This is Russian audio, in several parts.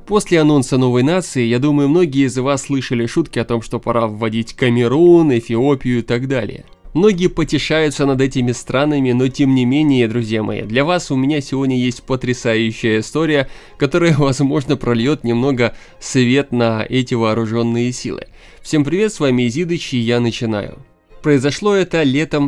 После анонса новой нации, я думаю, многие из вас слышали шутки о том, что пора вводить Камерун, Эфиопию и так далее. Многие потешаются над этими странами, но тем не менее, друзья мои, для вас у меня сегодня есть потрясающая история, которая, возможно, прольет немного свет на эти вооруженные силы. Всем привет, с вами Изидыч, и я начинаю. Произошло это летом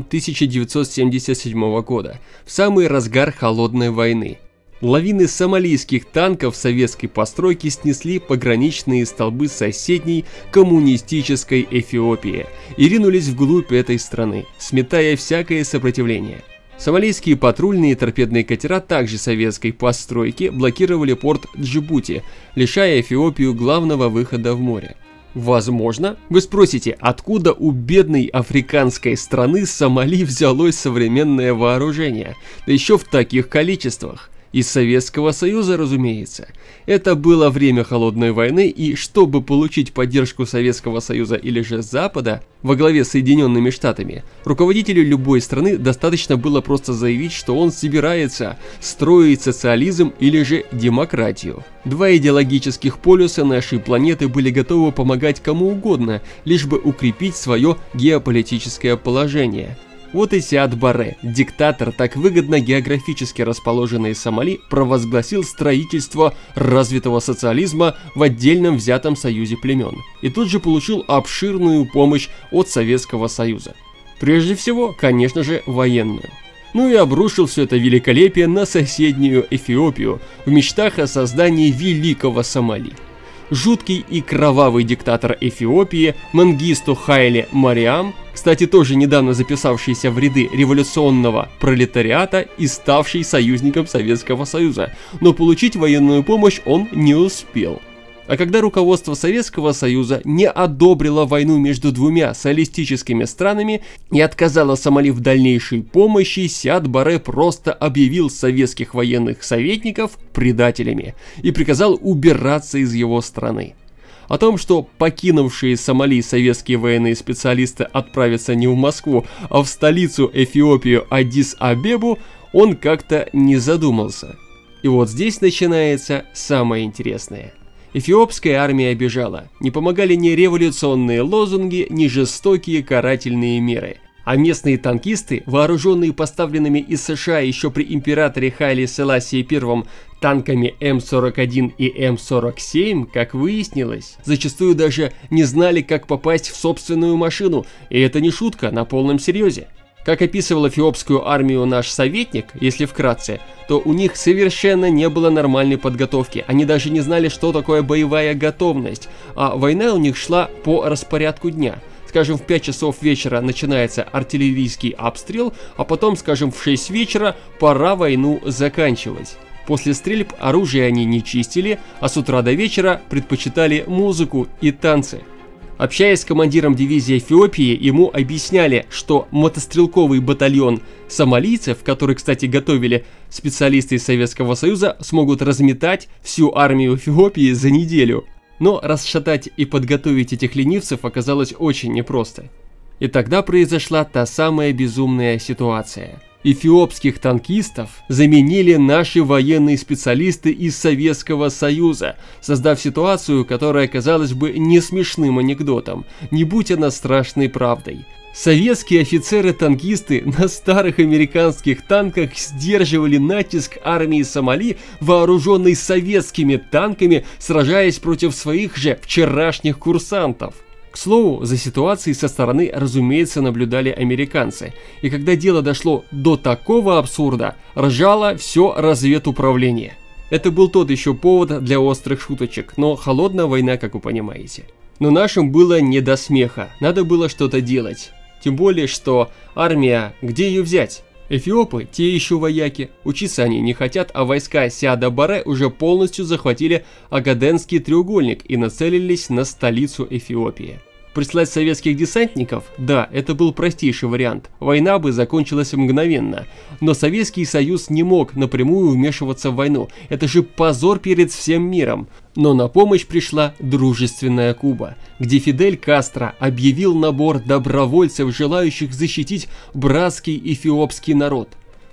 1977 года, в самый разгар холодной войны. Лавины сомалийских танков советской постройки снесли пограничные столбы соседней коммунистической Эфиопии и ринулись вглубь этой страны, сметая всякое сопротивление. Сомалийские патрульные и торпедные катера также советской постройки блокировали порт Джибути, лишая Эфиопию главного выхода в море. Возможно, вы спросите, откуда у бедной африканской страны Сомали взялось современное вооружение, да еще в таких количествах? Из Советского Союза, разумеется. Это было время холодной войны, и чтобы получить поддержку Советского Союза или же Запада во главе с Соединенными Штатами, руководителю любой страны достаточно было просто заявить, что он собирается строить социализм или же демократию. Два идеологических полюса нашей планеты были готовы помогать кому угодно, лишь бы укрепить свое геополитическое положение. Вот и Сиад Барре, диктатор, так выгодно географически расположенный Сомали, провозгласил строительство развитого социализма в отдельном взятом союзе племен. И тут же получил обширную помощь от Советского Союза. Прежде всего, конечно же, военную. Ну и обрушил все это великолепие на соседнюю Эфиопию в мечтах о создании великого Сомали. Жуткий и кровавый диктатор Эфиопии Менгисту Хайле Мариам, кстати, тоже недавно записавшийся в ряды революционного пролетариата и ставший союзником Советского Союза, но получить военную помощь он не успел. А когда руководство Советского Союза не одобрило войну между двумя социалистическими странами и отказало Сомали в дальнейшей помощи, Сиад Барре просто объявил советских военных советников предателями и приказал убираться из его страны. О том, что покинувшие Сомали советские военные специалисты отправятся не в Москву, а в столицу Эфиопию Аддис-Абебу, он как-то не задумался. И вот здесь начинается самое интересное. Эфиопская армия бежала, не помогали ни революционные лозунги, ни жестокие карательные меры. А местные танкисты, вооруженные поставленными из США еще при императоре Хайле Селасии I танками М41 и М47, как выяснилось, зачастую даже не знали, как попасть в собственную машину, и это не шутка, на полном серьезе. Как описывал эфиопскую армию наш советник, если вкратце, то у них совершенно не было нормальной подготовки, они даже не знали, что такое боевая готовность, а война у них шла по распорядку дня. Скажем, в 5 часов вечера начинается артиллерийский обстрел, а потом, скажем, в 6 вечера пора войну заканчивать. После стрельб оружие они не чистили, а с утра до вечера предпочитали музыку и танцы. Общаясь с командиром дивизии Эфиопии, ему объясняли, что мотострелковый батальон сомалийцев, который, кстати, готовили специалисты из Советского Союза, смогут разметать всю армию Эфиопии за неделю. Но расшатать и подготовить этих ленивцев оказалось очень непросто. И тогда произошла та самая безумная ситуация. Эфиопских танкистов заменили наши военные специалисты из Советского Союза, создав ситуацию, которая казалась бы не смешным анекдотом, не будь она страшной правдой. Советские офицеры-танкисты на старых американских танках сдерживали натиск армии Сомали, вооруженной советскими танками, сражаясь против своих же вчерашних курсантов. К слову, за ситуацией со стороны, разумеется, наблюдали американцы, и когда дело дошло до такого абсурда, ржало все разведуправление. Это был тот еще повод для острых шуточек, но холодная война, как вы понимаете. Но нашим было не до смеха, надо было что-то делать. Тем более, что армия, где ее взять? Эфиопы, те еще вояки, учиться они не хотят, а войска Сиада Барре уже полностью захватили Агаденский треугольник и нацелились на столицу Эфиопии. Прислать советских десантников? Да, это был простейший вариант, война бы закончилась мгновенно. Но Советский Союз не мог напрямую вмешиваться в войну, это же позор перед всем миром. Но на помощь пришла дружественная Куба, где Фидель Кастро объявил набор добровольцев, желающих защитить братский эфиопский народ.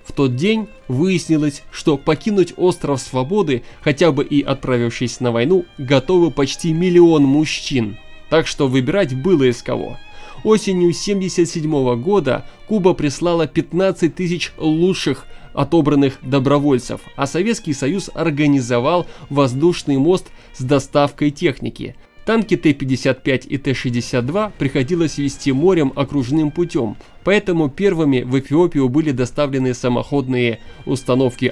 В тот день выяснилось, что покинуть остров Свободы, хотя бы и отправившись на войну, готовы почти 1 миллион мужчин. Так что выбирать было из кого. Осенью 1977 года Куба прислала 15 тысяч лучших отобранных добровольцев, а Советский Союз организовал воздушный мост с доставкой техники. Танки Т-55 и Т-62 приходилось везти морем окружным путем, поэтому первыми в Эфиопию были доставлены самоходные установки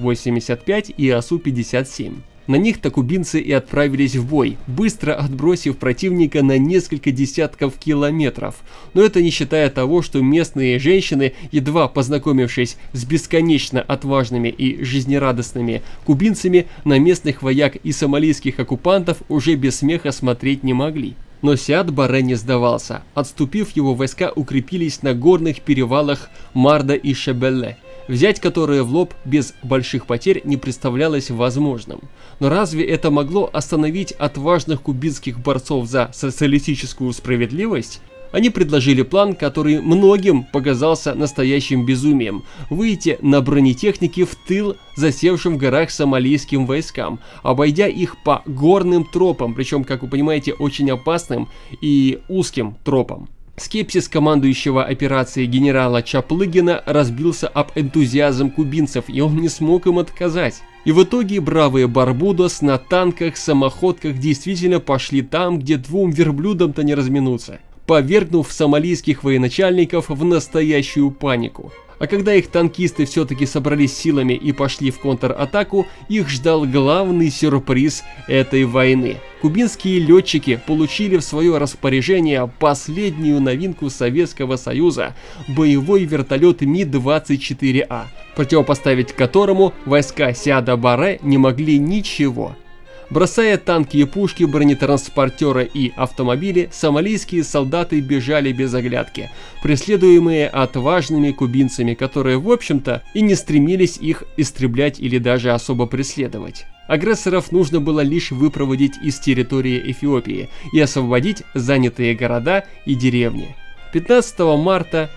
АСУ-85 и АСУ-57. На них-то кубинцы и отправились в бой, быстро отбросив противника на несколько десятков километров. Но это не считая того, что местные женщины, едва познакомившись с бесконечно отважными и жизнерадостными кубинцами, на местных вояк и сомалийских оккупантов уже без смеха смотреть не могли. Но Сиад Барре не сдавался. Отступив, его войска укрепились на горных перевалах Марда и Шебелле, взять которые в лоб без больших потерь не представлялось возможным. Но разве это могло остановить отважных кубинских борцов за социалистическую справедливость? Они предложили план, который многим показался настоящим безумием – выйти на бронетехнике в тыл засевшим в горах сомалийским войскам, обойдя их по горным тропам, причем, как вы понимаете, очень опасным и узким тропам. Скепсис командующего операцией генерала Чаплыгина разбился об энтузиазм кубинцев, и он не смог им отказать. И в итоге бравые Барбудос на танках, самоходках действительно пошли там, где двум верблюдам-то не разминуться, повергнув сомалийских военачальников в настоящую панику. А когда их танкисты все-таки собрались силами и пошли в контратаку, их ждал главный сюрприз этой войны. Кубинские летчики получили в свое распоряжение последнюю новинку Советского Союза – боевой вертолет Ми-24А, противопоставить которому войска Сиада Барре не могли ничего. Бросая танки и пушки, бронетранспортеры и автомобили, сомалийские солдаты бежали без оглядки, преследуемые отважными кубинцами, которые, в общем-то, и не стремились их истреблять или даже особо преследовать. Агрессоров нужно было лишь выпроводить из территории Эфиопии и освободить занятые города и деревни. 15 марта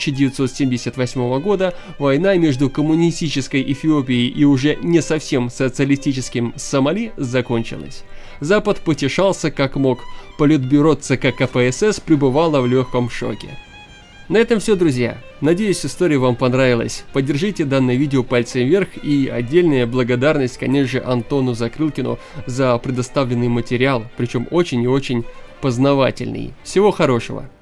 1978 года война между коммунистической Эфиопией и уже не совсем социалистическим Сомали закончилась. Запад потешался как мог, Политбюро ЦК КПСС пребывало в легком шоке. На этом все, друзья. Надеюсь, история вам понравилась. Поддержите данное видео пальцем вверх, и отдельная благодарность, конечно же, Антону Закрылкину за предоставленный материал, причем очень и очень познавательный. Всего хорошего.